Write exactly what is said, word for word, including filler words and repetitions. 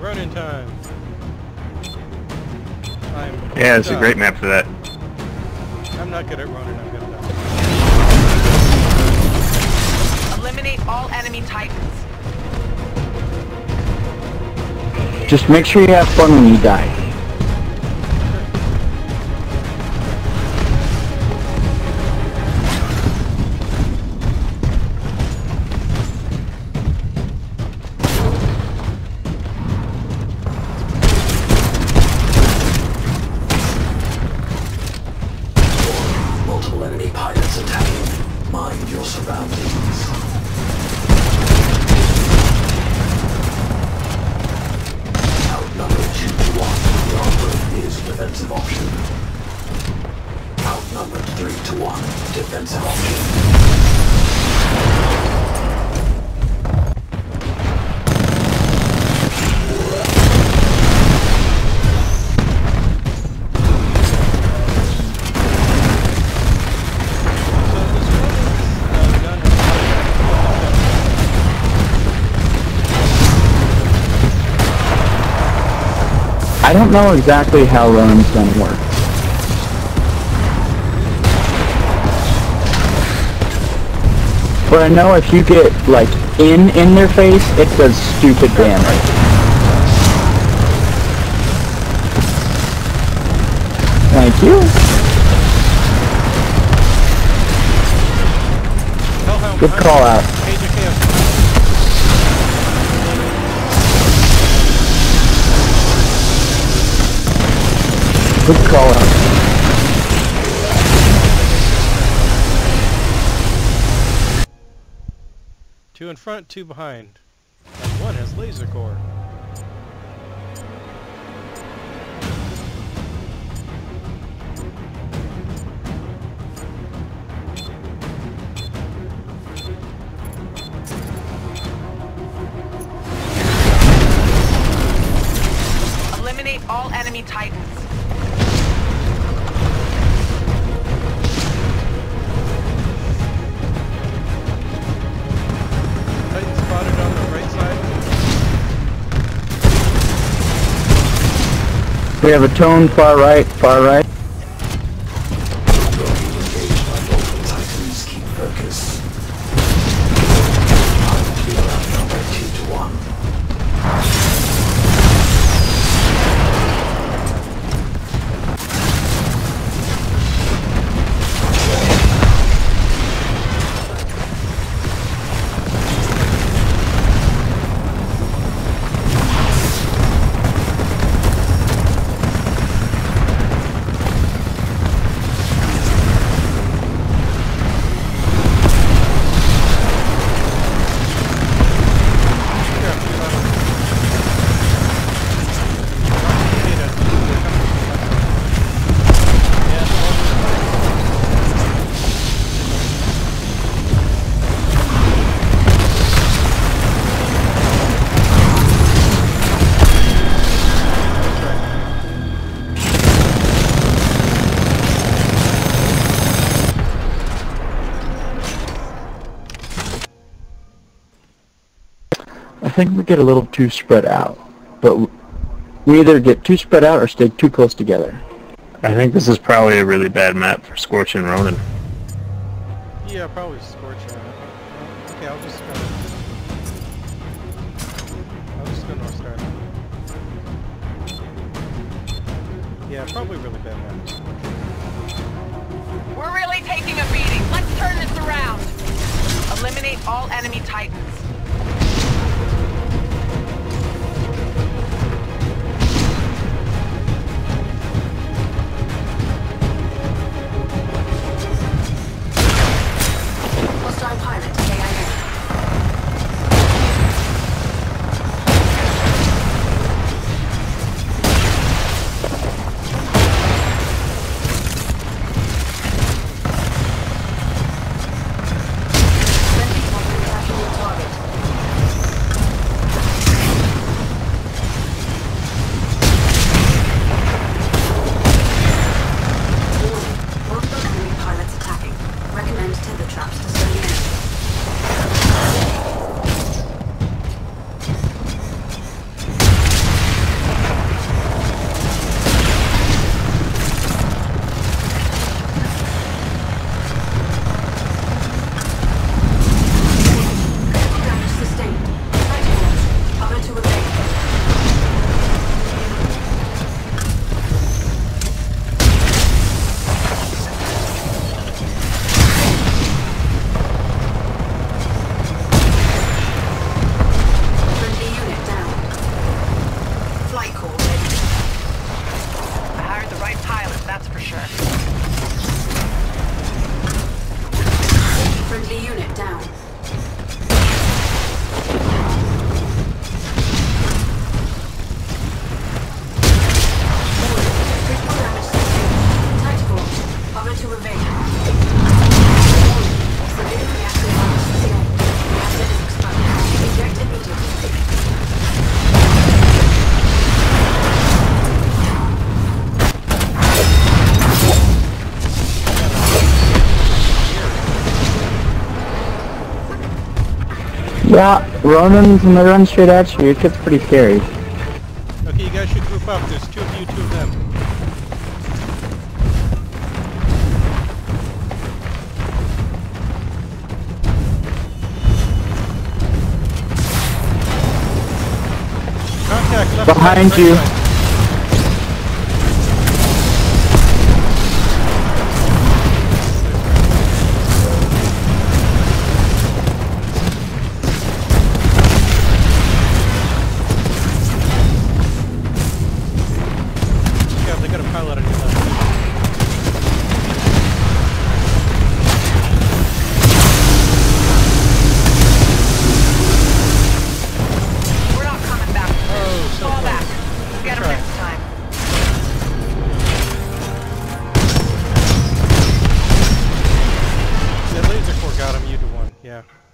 Ronin time. I'm Yeah, it's done. a great map for that. I'm not good at Ronin, I'm good at that. Eliminate all enemy titans. Just make sure you have fun when you die. Multiple enemy pilots attacking. Mind your surroundings. Outnumbered two to one. The armor is a defensive option. Outnumbered three to one. Defensive option. I don't know exactly how Ronin's gonna work. But I know if you get, like, in in their face, it does stupid damage. Thank you. Good call out. Good call out. Two in front, two behind. And one has laser core. Eliminate all enemy titans. Titan spotted on the right side. We have a tone far right, far right. Engaged by multiple titans. Keep focus. You are outnumbered two to one. I think we get a little too spread out, but we either get too spread out or stay too close together. I think this is probably a really bad map for Scorch and Ronin. Yeah, probably Scorch on it. Okay, I'll just go. I'll just go North Star. Yeah, probably really bad map. We're really taking a beating. Let's turn this around. Eliminate all enemy titans. Hostile pilot, K I A. Friendly target capturing target. down. Critical damage sustained. Tactical. Hover to evade. Severe reactor damage sustained. Reactor is exploded. Eject immediately. Yeah, Ronan's and they run straight at you. It gets pretty scary. Okay, you guys should group up. There's two of you, two of them. Contact left Behind side, you. right side. Yeah, they got a pilot on your left. We're not coming back. Oh, so Fall close. back. Get him Try. next time. The laser core got him, you to one, yeah.